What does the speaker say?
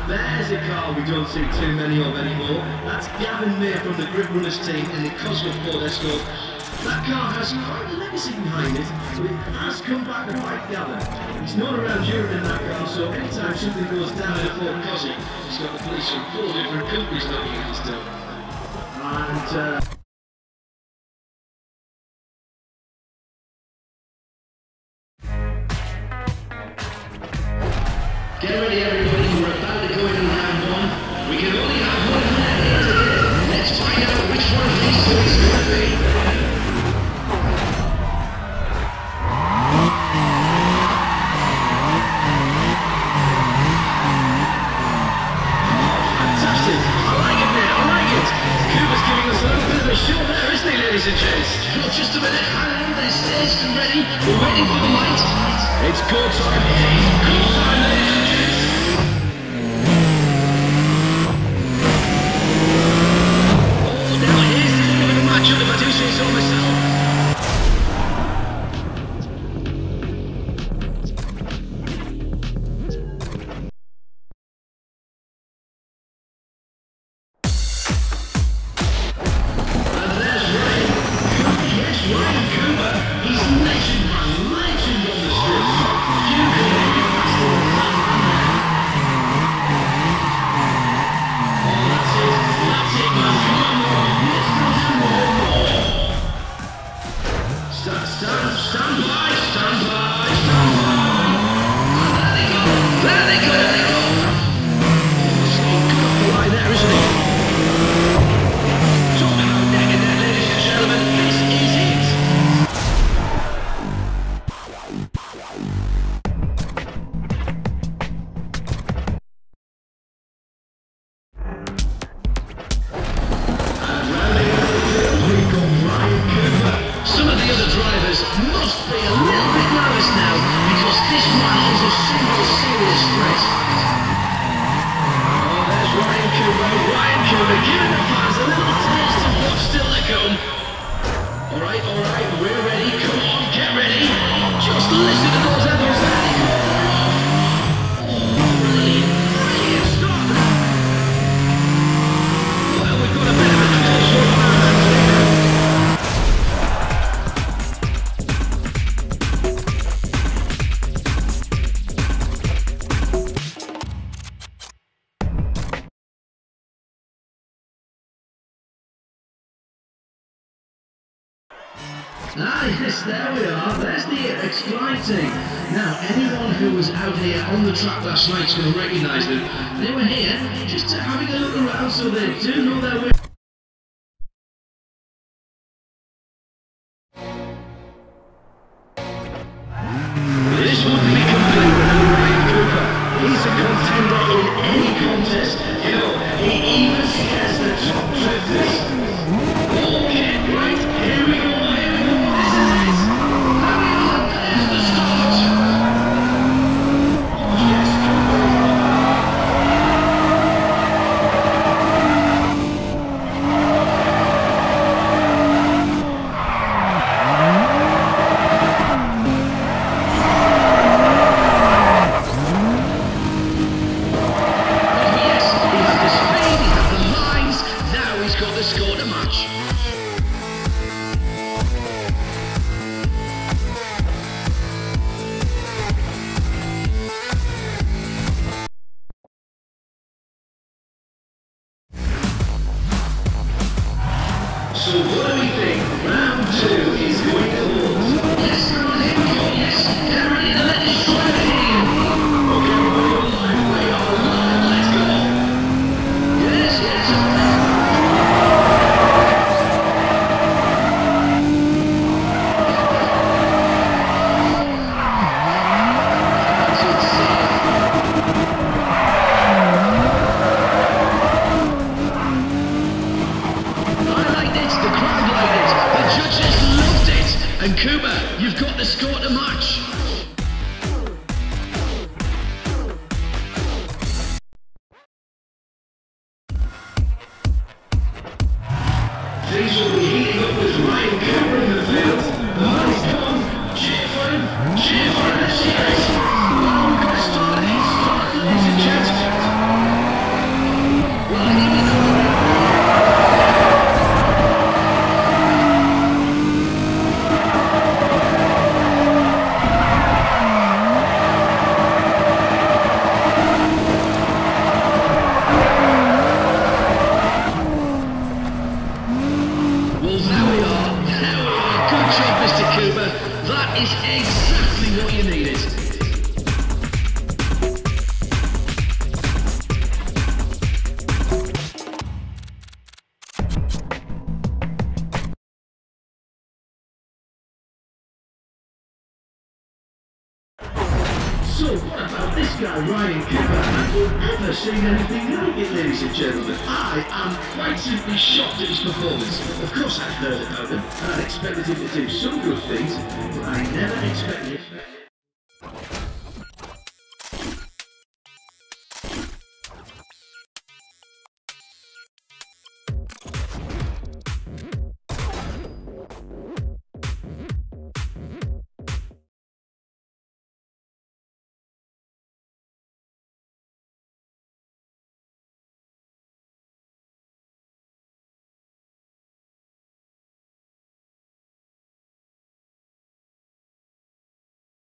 There's a car we don't see too many of anymore. That's Gavin May from the Grip Runners team in the Cosmo Ford Escort. That car has quite a legacy behind it, but it has come back to fight Gavin. He's known around Europe in that car, so anytime something goes down in a Ford Cosy, he's got the police from 4 different companies knocking at his door. And get ready everybody, we're about to go into round 1. We can only have one player here today. Let's find out which one of these two is going to be. Fantastic! I like it, mate, I like it! Cooper's giving us a little bit of a show there, isn't he, ladies and gents? Well, just a minute, hang on, they're staged and ready. We're waiting for the light. It's go time. It's go time, ladies and gents. If I do say so myself. And there's Ryan. Yes, Ryan Cooper. He's legend, man. Legend on the street. You can make it faster than that, man. Oh, that's it. That's it, man. One more. Yes, one more. Stand by. And there they go. Oh, so good off the line there, isn't he? Talking about neck and neck, ladies and gentlemen, this is it. And rounding out the field, we've got Ryan Cooper. Some of the other drivers must be a little bit nervous now because this man is a single serious threat. Oh, there's Ryan Cooper giving the fans a little taste of what's still to come. Alright, we're ready, come on, get ready. Just listen to those elbows there, they go off. Oh, brilliant start there. Well, we've got a bit of a close one on our hands here. Ah yes, there we are, there's the X-Glide team. Now, anyone who was out here on the track last night is going to recognise them. They were here just having a look around, so they do know their way. This wouldn't be complete without Ryan Cooper. He's a contender in any contest. You know, he even scares the top drifters. Okay, right, here we go. So what do we think? Round 2 is going towards. Yes, here we go, yes. Get ready to let this drive in. Okay, we're live. We are live. Let's go. Yes. And Cooper, you've got the score to match. Things will be heating up with Ryan Cooper in the field. The money's come. Cheer for him. Cheer for him. Let's hear it. Well, we've got to start ladies and gentlemen. exactly what you needed. So what about this guy, Ryan Cooper? Have you ever seen anything like it, ladies and gentlemen? I am quite simply shocked at his performance. Of course I'd heard about him, and I'd expected him to do some good things, but I never expected